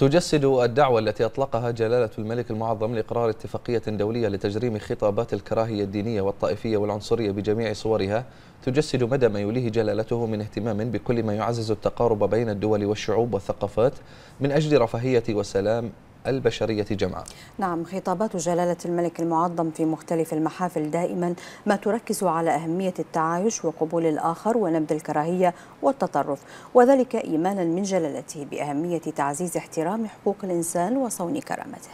تجسد الدعوة التي أطلقها جلالة الملك المعظم لإقرار اتفاقية دولية لتجريم خطابات الكراهية الدينية والطائفية والعنصرية بجميع صورها، تجسد مدى ما يوليه جلالته من اهتمام بكل ما يعزز التقارب بين الدول والشعوب والثقافات من أجل رفاهية وسلام البشرية جمعاء. نعم، خطابات جلالة الملك المعظم في مختلف المحافل دائما ما تركز على أهمية التعايش وقبول الآخر ونبذ الكراهية والتطرف، وذلك إيمانا من جلالته بأهمية تعزيز احترام حقوق الإنسان وصون كرامته.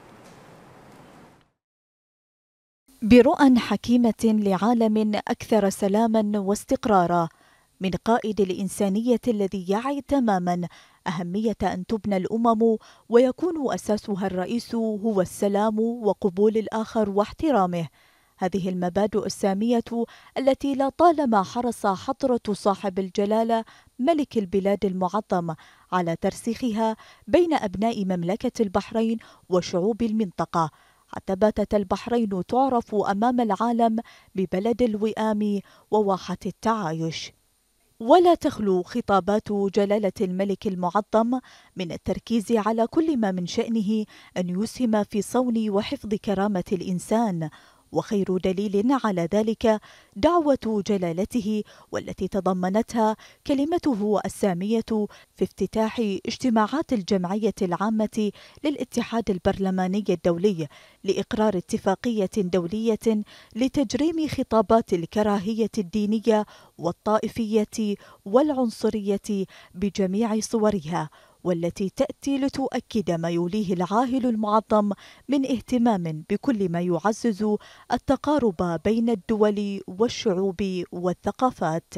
برؤى حكيمة لعالم أكثر سلاما واستقرارا، من قائد الإنسانية الذي يعي تماما أهمية أن تبنى الأمم ويكون أساسها الرئيس هو السلام وقبول الآخر واحترامه. هذه المبادئ السامية التي لا طالما حرص حضرة صاحب الجلالة ملك البلاد المعظم على ترسيخها بين أبناء مملكة البحرين وشعوب المنطقة، حتى باتت البحرين تعرف أمام العالم ببلد الوئام وواحة التعايش. ولا تخلو خطابات جلالة الملك المعظم من التركيز على كل ما من شأنه أن يسهم في صون وحفظ كرامة الإنسان، وخير دليل على ذلك دعوة جلالته والتي تضمنتها كلمته السامية في افتتاح اجتماعات الجمعية العامة للاتحاد البرلماني الدولي لإقرار اتفاقية دولية لتجريم خطابات الكراهية الدينية والطائفية والعنصرية بجميع صورها، والتي تأتي لتؤكد ما يوليه العاهل المعظم من اهتمام بكل ما يعزز التقارب بين الدول والشعوب والثقافات.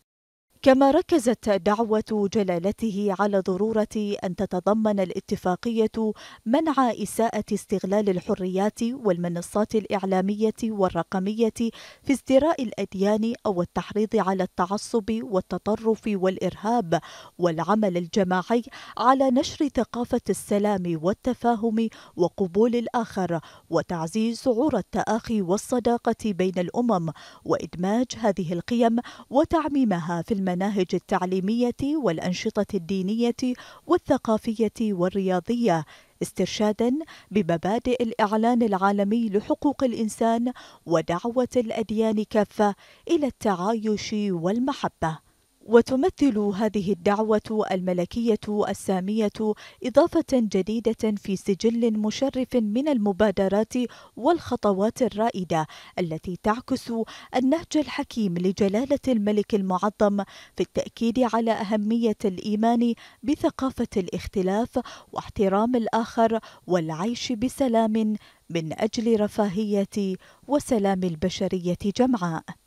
كما ركزت دعوة جلالته على ضرورة أن تتضمن الاتفاقية منع إساءة استغلال الحريات والمنصات الإعلامية والرقمية في ازدراء الأديان أو التحريض على التعصب والتطرف والإرهاب، والعمل الجماعي على نشر ثقافة السلام والتفاهم وقبول الآخر، وتعزيز شعور التآخي والصداقة بين الأمم، وإدماج هذه القيم وتعميمها في المناهج التعليمية والأنشطة الدينية والثقافية والرياضية، استرشادا بمبادئ الإعلان العالمي لحقوق الإنسان ودعوة الأديان كافة إلى التعايش والمحبة. وتمثل هذه الدعوة الملكية السامية إضافة جديدة في سجل مشرف من المبادرات والخطوات الرائدة التي تعكس النهج الحكيم لجلالة الملك المعظم في التأكيد على أهمية الإيمان بثقافة الاختلاف واحترام الآخر والعيش بسلام من أجل رفاهية وسلام البشرية جمعاء.